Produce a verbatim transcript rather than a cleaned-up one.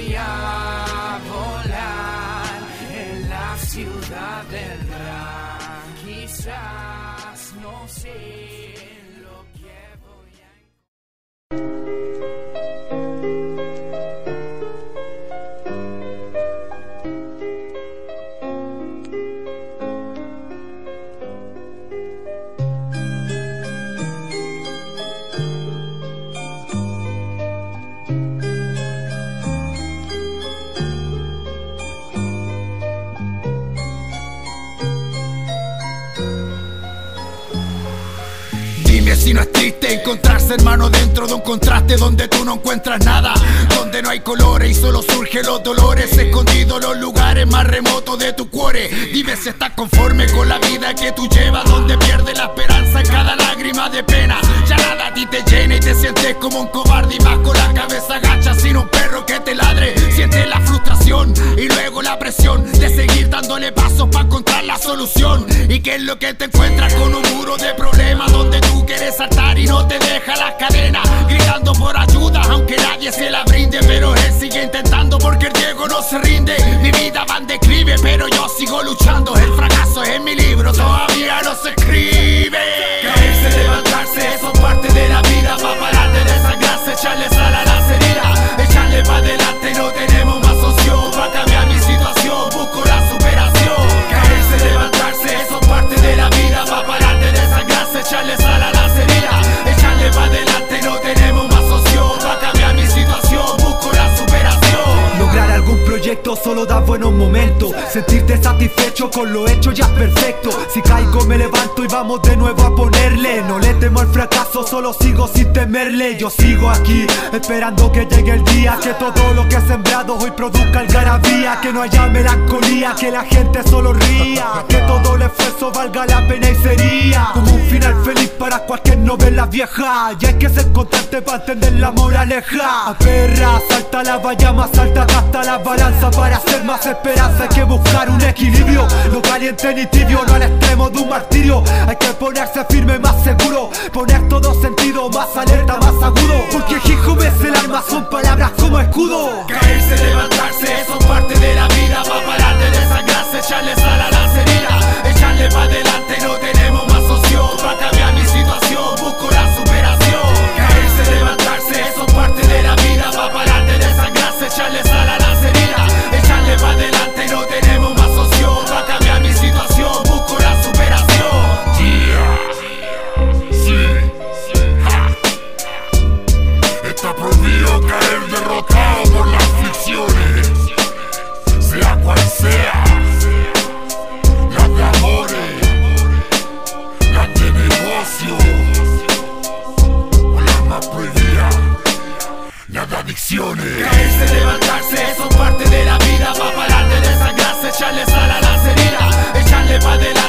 voy a volar en la ciudad del rap. Quizás no sé lo que voy a... Dime si no es triste encontrarse, hermano, dentro de un contraste donde tú no encuentras nada, donde no hay colores y solo surgen los dolores, escondidos en los lugares más remotos de tu cuore. Dime si estás conforme con la vida que tú llevas, donde pierdes la esperanza en cada lágrima de pena. Ya nada a ti te llena y te sientes como un cobarde, y vas con la cabeza agacha sin un perro que te ladre. Sientes la frustración y luego la presión de seguir dándole pasos para encontrar la solución. ¿Y qué es lo que te encuentras? Con un muro de problemas donde tú quieres saltar y no te deja las cadenas, gritando por ayuda aunque nadie se la brinde, pero él sigue intentando porque el Diego no se rinde. Mi vida va en declive pero yo sigo luchando, el fracaso es en mi libro, todavía no se escribe. Caerse, levantarse, eso es parte de la vida, pa' parar de desangrarse, echarle sal a las heridas, echarle pa' adelante, no tenemos más opción, pa' cambiar mi situación, busco la superación. Caerse, levantarse, eso es parte de la vida, pa' parar de desangrarse, echarle sal a las heridas, echarle pa' adelante, no tenemos más opción, pa' cambiar mi situación, busco la superación. Lograr algún proyecto solo da buenos momentos, sentirte satisfecho con lo hecho ya es perfecto. Si caigo me levanto y vamos de nuevo a ponerle, no le temo al fracaso, solo sigo sin temerle. Yo sigo aquí, esperando que llegue el día, que todo lo que he sembrado hoy produzca algarabía, que no haya melancolía, que la gente solo ría, que todo el esfuerzo valga la pena y sería como un final feliz para cualquier novela vieja. Y hay que ser constante para entender la moraleja. A perra, salta la valla más alta, gasta la balanza para hacer más esperanza. Hay que buscar un equilibrio, no caliente ni tibio, no al extremo de un martirio. Hay que ponerse firme, más seguro, poner todo sentido, más alerta, más agudo, porque hijo ves el alma, son palabras como escudo. Caerse, levantarse, eso es parte de la vida, pa' parar de desangrarse, echarle sal a las heridas, echarle pa' adelante, no tenemos más opción, pa' cambiar mi situación, busco la superación. Caerse, levantarse, eso es parte de la vida, pa' parar de desangrarse, echarle sal a las heridas, echarle pa' adelante, no tenemos más opción, pa' cambiar mi situación, busco la superación. Yeah. Sí. Ja. Está prohibido caer derrotado por las aflicciones, sea cual sea, las de amores, las de negocio o las más prohibidas, las de adicciones. Caerse, levantarse, eso es parte de la vida, pa' parar de desangrarse, echarle sal a las heridas, echarle pa' adelante.